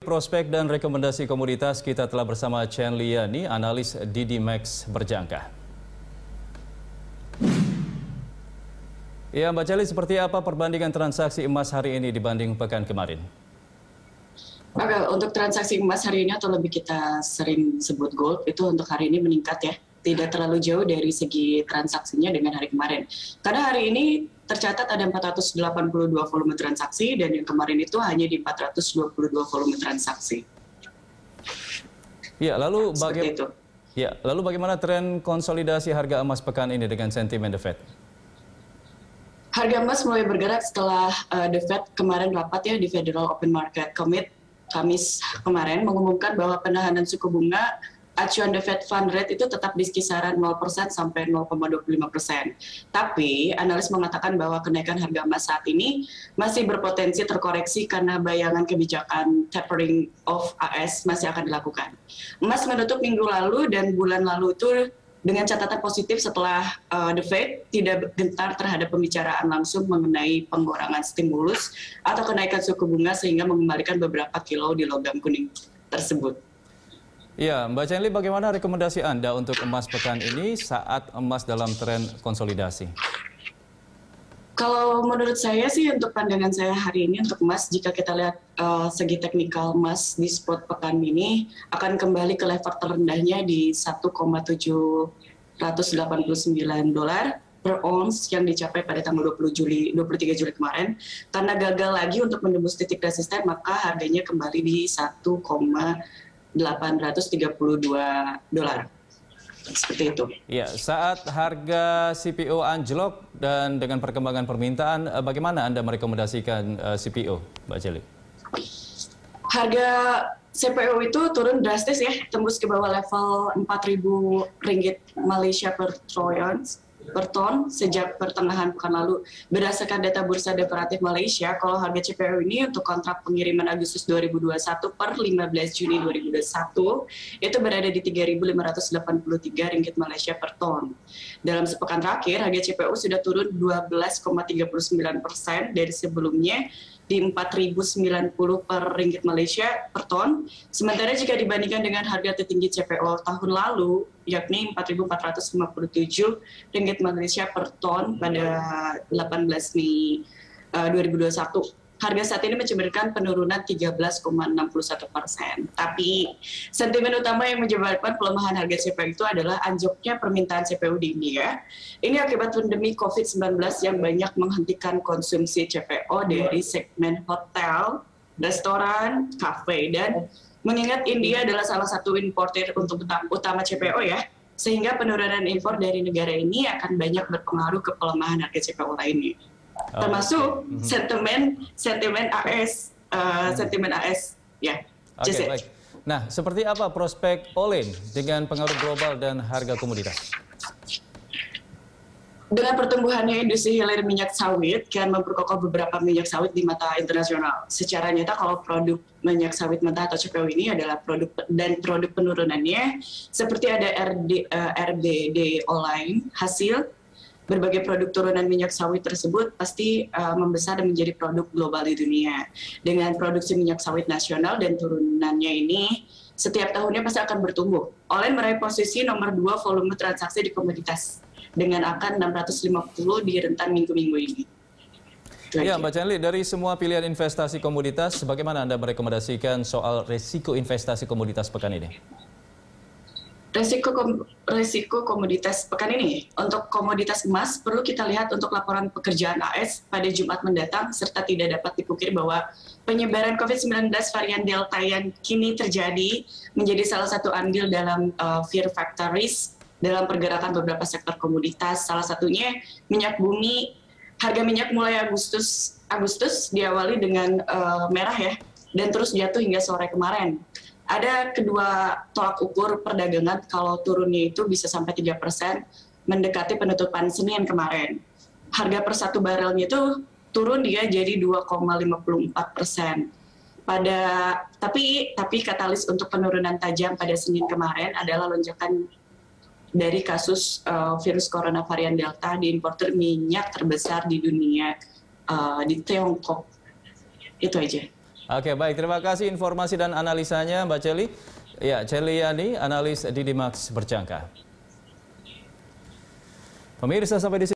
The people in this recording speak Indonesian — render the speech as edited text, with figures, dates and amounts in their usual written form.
Prospek dan rekomendasi komoditas, kita telah bersama Chen Liani, analis DidyMax Berjangka. Ya, Mbak Celi, seperti apa perbandingan transaksi emas hari ini dibanding pekan kemarin? Oke, untuk transaksi emas hari ini atau lebih kita sering sebut gold, itu untuk hari ini meningkat ya. Tidak terlalu jauh dari segi transaksinya dengan hari kemarin. Karena hari ini tercatat ada 482 volume transaksi dan yang kemarin itu hanya di 422 volume transaksi. Ya, lalu bagaimana tren konsolidasi harga emas pekan ini dengan sentimen The Fed? Harga emas mulai bergerak setelah The Fed kemarin rapat ya di Federal Open Market Committee Kamis kemarin mengumumkan bahwa penahanan suku bunga acuan The Fed Fund Rate itu tetap di kisaran 0% sampai 0,25%. Tapi analis mengatakan bahwa kenaikan harga emas saat ini masih berpotensi terkoreksi karena bayangan kebijakan tapering of AS masih akan dilakukan. Emas menutup minggu lalu dan bulan lalu itu dengan catatan positif setelah The Fed tidak gentar terhadap pembicaraan langsung mengenai pengurangan stimulus atau kenaikan suku bunga sehingga mengembalikan beberapa kilo di logam kuning tersebut. Ya, Mbak Chenli, bagaimana rekomendasi Anda untuk emas pekan ini saat emas dalam tren konsolidasi? Kalau menurut saya sih untuk pandangan saya hari ini untuk emas, jika kita lihat segi teknikal emas di spot pekan ini akan kembali ke level terendahnya di 1,789 dolar per ons yang dicapai pada tanggal 23 Juli kemarin. Karena gagal lagi untuk menembus titik resisten, maka harganya kembali di 1,832 dolar. Seperti itu. Ya, saat harga CPO anjlok dan dengan perkembangan permintaan, bagaimana Anda merekomendasikan CPO, Mbak Celi? Harga CPO itu turun drastis ya, tembus ke bawah level 4.000 ringgit Malaysia per ton sejak pertengahan pekan lalu. Berdasarkan data Bursa Derivatif Malaysia, kalau harga CPO ini untuk kontrak pengiriman Agustus 2021 per 15 Juni 2021 itu berada di 3.583 ringgit Malaysia per ton. Dalam sepekan terakhir, harga CPO sudah turun 12,39% dari sebelumnya di 4.090 per ringgit Malaysia per ton. Sementara jika dibandingkan dengan harga tertinggi CPO tahun lalu, yakni 4.457 ringgit Malaysia per ton pada 18 Mei 2021. Harga saat ini mencerminkan penurunan 13,61%. Tapi sentimen utama yang menyebabkan pelemahan harga CPO itu adalah anjloknya permintaan CPO di India. Ini akibat pandemi COVID-19 yang banyak menghentikan konsumsi CPO dari segmen hotel, restoran, kafe, dan mengingat India adalah salah satu importer untuk utama CPO ya, sehingga penurunan impor dari negara ini akan banyak berpengaruh ke pelemahan harga CPO lainnya. Termasuk sentimen AS ya. Oke, baik. Nah, seperti apa prospek Olin dengan pengaruh global dan harga komoditas? Dengan pertumbuhannya industri hilir minyak sawit kan memperkokoh beberapa minyak sawit di mata internasional. Secara nyata kalau produk minyak sawit mentah atau CPO ini adalah produk penurunannya seperti ada RBD Online hasil berbagai produk turunan minyak sawit tersebut pasti membesar dan menjadi produk global di dunia. Dengan produksi minyak sawit nasional dan turunannya ini, setiap tahunnya pasti akan bertumbuh. Olin meraih posisi nomor 2 volume transaksi di komoditas dengan angka 650 di rentan minggu-minggu ini. Ya, Mbak Chenli, dari semua pilihan investasi komoditas, bagaimana Anda merekomendasikan soal risiko investasi komoditas pekan ini? Resiko komoditas pekan ini. Untuk komoditas emas, perlu kita lihat untuk laporan pekerjaan AS pada Jumat mendatang, serta tidak dapat dipungkiri bahwa penyebaran COVID-19 varian Delta yang kini terjadi menjadi salah satu andil dalam fear factor risk dalam pergerakan beberapa sektor komoditas. Salah satunya minyak bumi. Harga minyak mulai Agustus diawali dengan merah ya, dan terus jatuh hingga sore kemarin. Ada kedua tolak ukur perdagangan kalau turunnya itu bisa sampai 3% mendekati penutupan Senin kemarin. Harga per 1 barelnya itu turun dia jadi 2,54%. Tapi katalis untuk penurunan tajam pada Senin kemarin adalah lonjakan dari kasus virus corona varian Delta di importer minyak terbesar di dunia di Tiongkok. Itu aja. Oke, baik. Terima kasih informasi dan analisanya Mbak Celi. Ya, Celiani, analis Didimax Berjangka. Pemirsa, sampai di sini